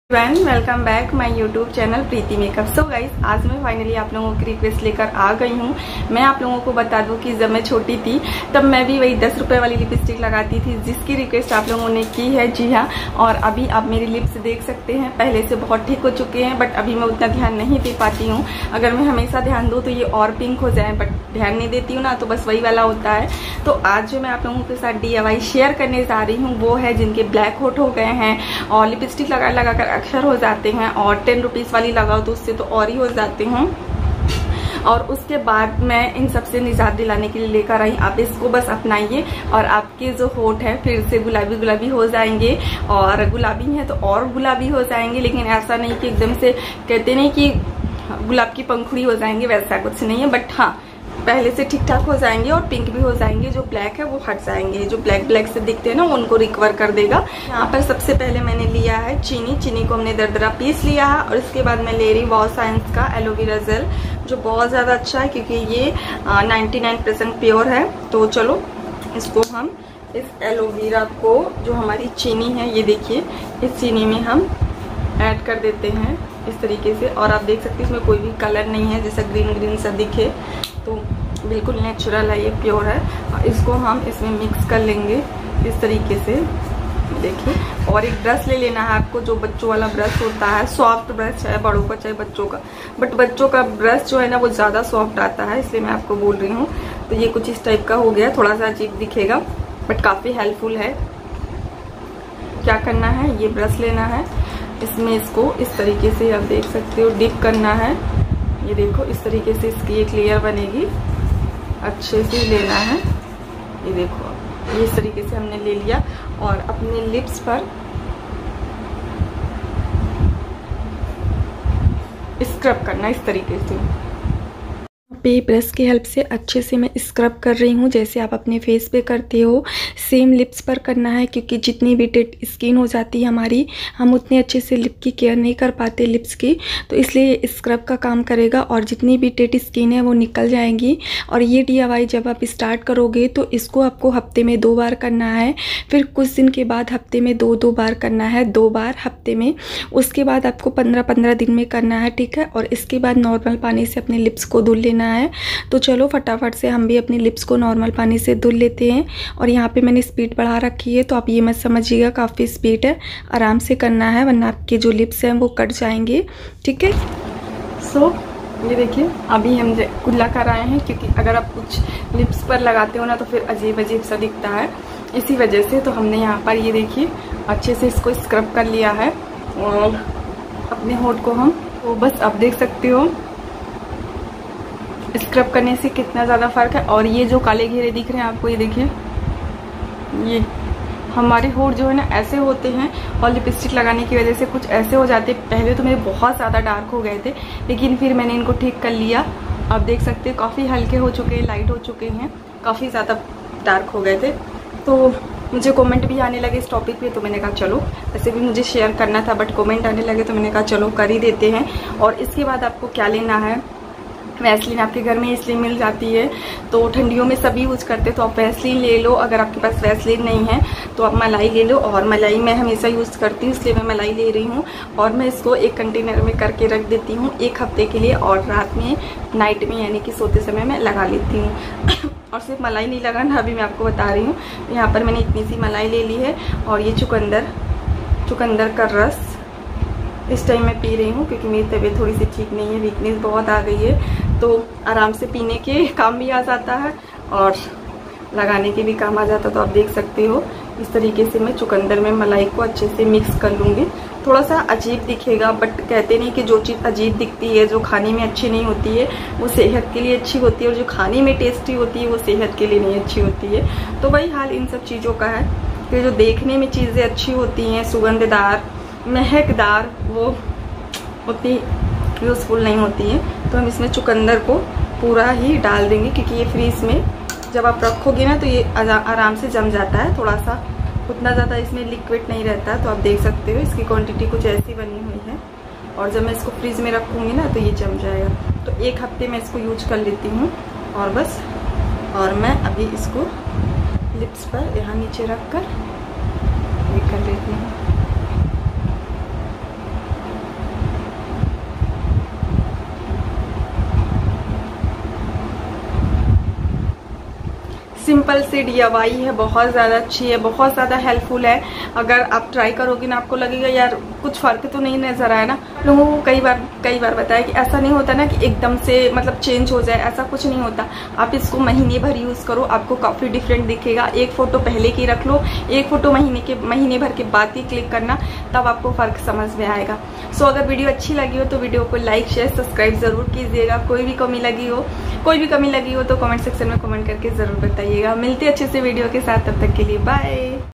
Welcome back my YouTube channel Preeti makeup. So guys, आज मैं finally आप लोगों की रिक्वेस्ट लेकर आ गई हूँ। मैं आप लोगों को बता दूं कि जब मैं छोटी थी तब मैं भी वही 10 रुपए वाली लिपस्टिक लगाती थी, जिसकी रिक्वेस्ट आप लोगों ने की है। जी हाँ, और अभी आप मेरी लिप्स देख सकते हैं, पहले से बहुत ठीक हो चुके हैं, बट अभी मैं उतना ध्यान नहीं दे पाती हूँ। अगर मैं हमेशा ध्यान दूँ तो ये और पिंक हो जाए, बट ध्यान नहीं देती हूँ ना, तो बस वही वाला होता है। तो आज जो मैं आप लोगों के साथ DIY शेयर करने जा रही हूँ वो है जिनके ब्लैक होठ हो गए हैं और लिपस्टिक लगा कर अक्षर हो जाते हैं, और 10 रुपीज वाली लगाओ तो उससे तो और ही हो जाते हैं। और उसके बाद मैं इन सबसे निजात दिलाने के लिए लेकर आई। आप इसको बस अपनाइए और आपके जो होठ है फिर से गुलाबी गुलाबी हो जाएंगे, और गुलाबी है तो और गुलाबी हो जाएंगे। लेकिन ऐसा नहीं कि एकदम से कहते नहीं कि गुलाब की पंखुड़ी हो जाएंगे, वैसा कुछ नहीं है, बट हाँ पहले से ठीक ठाक हो जाएंगे और पिंक भी हो जाएंगे। जो ब्लैक है वो हट जाएंगे, जो ब्लैक से दिखते हैं ना उनको रिकवर कर देगा। यहाँ पर सबसे पहले मैंने लिया है चीनी को हमने दरदरा पीस लिया है, और इसके बाद मैं ले रही वॉव साइंस का एलोवेरा जेल, जो बहुत ज़्यादा अच्छा है क्योंकि ये 99% प्योर है। तो चलो इसको हम इस एलोवेरा को, जो हमारी चीनी है, ये देखिए इस चीनी में हम ऐड कर देते हैं इस तरीके से। और आप देख सकते हैं इसमें कोई भी कलर नहीं है जैसा ग्रीन सा दिखे, तो बिल्कुल नेचुरल है, ये प्योर है। और इसको हम इसमें मिक्स कर लेंगे इस तरीके से, देखिए। और एक ब्रश ले लेना है आपको, जो बच्चों वाला ब्रश होता है, सॉफ्ट ब्रश है, बड़ों का चाहे बच्चों का, बट बच्चों का ब्रश जो है ना वो ज़्यादा सॉफ्ट आता है, इसलिए मैं आपको बोल रही हूँ। तो ये कुछ इस टाइप का हो गया, थोड़ा सा अजीब दिखेगा बट काफ़ी हेल्पफुल है। क्या करना है, ये ब्रश लेना है, इसमें इसको इस तरीके से आप देख सकते हो डिप करना है। ये देखो इस तरीके से इसकी एक लेयर बनेगी, अच्छे से लेना है। ये देखो ये इस तरीके से हमने ले लिया, और अपने लिप्स पर स्क्रब करना इस तरीके से। पे ब्रश की हेल्प से अच्छे से मैं स्क्रब कर रही हूँ, जैसे आप अपने फेस पे करते हो सेम लिप्स पर करना है, क्योंकि जितनी भी डेड स्किन हो जाती है हमारी, हम उतने अच्छे से लिप की केयर नहीं कर पाते लिप्स की, तो इसलिए स्क्रब का काम करेगा और जितनी भी डेड स्किन है वो निकल जाएंगी। और ये DIY जब आप स्टार्ट करोगे तो इसको आपको हफ्ते में 2 बार करना है, फिर कुछ दिन के बाद हफ्ते में 2 बार करना है, 2 बार हफ्ते में। उसके बाद आपको 15 दिन में करना है, ठीक है। और इसके बाद नॉर्मल पानी से अपने लिप्स को धुल लेना है। तो चलो फटाफट से हम भी अपनी लिप्स को नॉर्मल पानी से धुल लेते हैं। और यहाँ पे मैंने स्पीड बढ़ा रखी है, तो आप ये मत समझिएगा काफ़ी स्पीड है, आराम से करना है, वरना आपके जो लिप्स हैं वो कट जाएंगे, ठीक है। सो ये देखिए अभी हम कुल्ला कर आए हैं, क्योंकि अगर आप कुछ लिप्स पर लगाते हो ना तो फिर अजीब सा दिखता है, इसी वजह से। तो हमने यहाँ पर ये देखिए अच्छे से इसको स्क्रब कर लिया है, और अपने होठ को हम तो बस आप देख सकते हो स्क्रब करने से कितना ज़्यादा फर्क है। और ये जो काले घेरे दिख रहे हैं आपको, ये देखिए, ये हमारे होठ जो है ना ऐसे होते हैं, और लिपस्टिक लगाने की वजह से कुछ ऐसे हो जाते। पहले तो मेरे बहुत ज़्यादा डार्क हो गए थे, लेकिन फिर मैंने इनको ठीक कर लिया। आप देख सकते हो काफ़ी हल्के हो चुके हैं, लाइट हो चुके हैं, काफ़ी ज़्यादा डार्क हो गए थे। तो मुझे कमेंट भी आने लगे इस टॉपिक पे, तो मैंने कहा चलो, ऐसे भी मुझे शेयर करना था बट कमेंट आने लगे, तो मैंने कहा चलो कर ही देते हैं। और इसके बाद आपको क्या लेना है, वैसलीन आपके घर में इसलिए मिल जाती है, तो ठंडियों में सभी यूज़ करते, तो आप वैसलीन ले लो। अगर आपके पास वैसलीन नहीं है तो आप मलाई ले लो, और मलाई मैं हमेशा यूज़ करती हूँ, इसलिए मैं मलाई ले रही हूँ। और मैं इसको एक कंटेनर में करके रख देती हूँ 1 हफ्ते के लिए, और रात में नाइट में यानी कि सोते समय मैं लगा लेती हूँ। और सिर्फ मलाई नहीं लगाना, अभी मैं आपको बता रही हूँ। यहाँ पर मैंने इतनी सी मलाई ले ली है, और ये चुकंदर का रस इस टाइम मैं पी रही हूँ, क्योंकि मेरी तबीयत थोड़ी सी ठीक नहीं है, वीकनेस बहुत आ गई है। तो आराम से पीने के काम भी आ जाता है और लगाने के भी काम आ जाता है। तो आप देख सकते हो इस तरीके से मैं चुकंदर में मलाई को अच्छे से मिक्स कर लूँगी। थोड़ा सा अजीब दिखेगा, बट कहते नहीं कि जो चीज़ अजीब दिखती है, जो खाने में अच्छी नहीं होती है, वो सेहत के लिए अच्छी होती है, और जो खाने में टेस्टी होती है वो सेहत के लिए नहीं अच्छी होती है। तो वही हाल इन सब चीज़ों का है कि जो देखने में चीज़ें अच्छी होती हैं, सुगंधदार, महकदार, वो उतनी यूज़फुल नहीं होती है। तो हम इसमें चुकंदर को पूरा ही डाल देंगे, क्योंकि ये फ्रीज में जब आप रखोगे ना तो ये आराम से जम जाता है, थोड़ा सा, उतना ज़्यादा इसमें लिक्विड नहीं रहता। तो आप देख सकते हो इसकी क्वांटिटी कुछ ऐसी बनी हुई है, और जब मैं इसको फ्रीज में रखूँगी ना तो ये जम जाएगा। तो 1 हफ्ते में इसको यूज कर लेती हूँ, और बस। और मैं अभी इसको लिप्स पर, यहाँ नीचे रख कर ये कर लेती हूँ। सिंपल सी DIY है, बहुत ज़्यादा अच्छी है, बहुत ज़्यादा हेल्पफुल है। अगर आप ट्राई करोगे ना आपको लगेगा यार कुछ फ़र्क तो नहीं नज़र आया ना। लोगों को कई बार बताया कि ऐसा नहीं होता ना कि एकदम से मतलब चेंज हो जाए, ऐसा कुछ नहीं होता। आप इसको महीने भर यूज़ करो, आपको काफ़ी डिफरेंट दिखेगा। एक फ़ोटो पहले की रख लो, एक फ़ोटो महीने भर के बाद ही क्लिक करना, तब आपको फ़र्क समझ में आएगा। सो अगर वीडियो अच्छी लगी हो तो वीडियो को लाइक शेयर सब्सक्राइब ज़रूर कीजिएगा। कोई भी कमी लगी हो तो कमेंट सेक्शन में कमेंट करके ज़रूर बताइएगा। मिलते अच्छे से वीडियो के साथ, तब तक के लिए बाय।